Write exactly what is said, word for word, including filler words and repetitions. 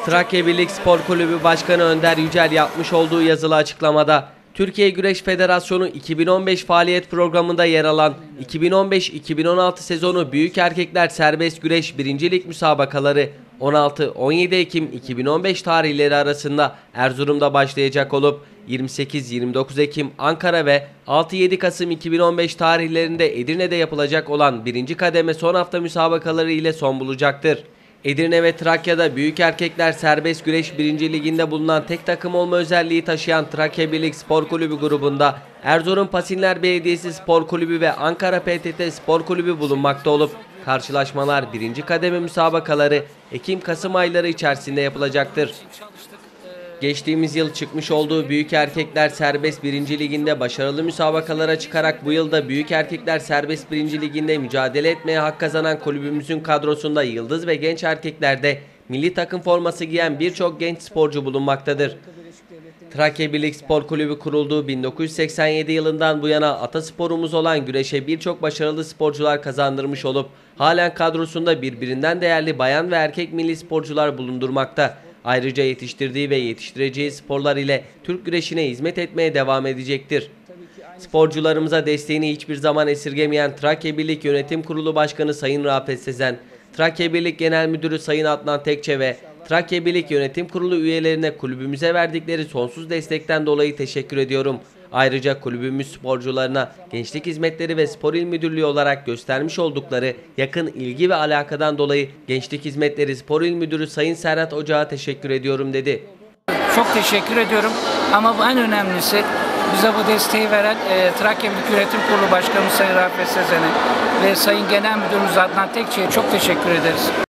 Trakya Birlik Spor Kulübü Başkanı Önder Yücel yapmış olduğu yazılı açıklamada, Türkiye Güreş Federasyonu iki bin on beş faaliyet programında yer alan iki bin on beş iki bin on altı sezonu Büyük Erkekler Serbest Güreş birinci Lig müsabakaları on altı on yedi Ekim iki bin on beş tarihleri arasında Erzurum'da başlayacak olup yirmi sekiz yirmi dokuz Ekim Ankara ve altı yedi Kasım iki bin on beş tarihlerinde Edirne'de yapılacak olan birinci kademe son hafta müsabakaları ile son bulacaktır. Edirne ve Trakya'da Büyük Erkekler Serbest Güreş birinci Ligi'nde bulunan tek takım olma özelliği taşıyan Trakya Birlik Spor Kulübü grubunda Erzurum Pasinler Belediyesi Spor Kulübü ve Ankara P T T Spor Kulübü bulunmakta olup karşılaşmalar birinci kademe müsabakaları Ekim-Kasım ayları içerisinde yapılacaktır. Geçtiğimiz yıl çıkmış olduğu Büyük Erkekler Serbest birinci Ligi'nde başarılı müsabakalara çıkarak bu yılda Büyük Erkekler Serbest birinci Ligi'nde mücadele etmeye hak kazanan kulübümüzün kadrosunda yıldız ve genç erkeklerde milli takım forması giyen birçok genç sporcu bulunmaktadır. Trakya Birlik Spor Kulübü kurulduğu bin dokuz yüz seksen yedi yılından bu yana atasporumuz olan güreşe birçok başarılı sporcular kazandırmış olup halen kadrosunda birbirinden değerli bayan ve erkek milli sporcular bulundurmakta. Ayrıca yetiştirdiği ve yetiştireceği sporlar ile Türk güreşine hizmet etmeye devam edecektir. Sporcularımıza desteğini hiçbir zaman esirgemeyen Trakya Birlik Yönetim Kurulu Başkanı Sayın Rafet Sezen, Trakya Birlik Genel Müdürü Sayın Adnan Tekçe ve Trakya Birlik Yönetim Kurulu üyelerine kulübümüze verdikleri sonsuz destekten dolayı teşekkür ediyorum. Ayrıca kulübümüz sporcularına Gençlik Hizmetleri ve Spor İl Müdürlüğü olarak göstermiş oldukları yakın ilgi ve alakadan dolayı Gençlik Hizmetleri Spor İl Müdürü Sayın Serhat Ocak'a teşekkür ediyorum dedi. Çok teşekkür ediyorum ama en önemlisi bize bu desteği veren e, Trakya Birlik Yönetim Kurulu Başkanı Sayın Rafet Sezen'e ve Sayın Genel Müdürümüz Adnan Tekçe'ye çok teşekkür ederiz.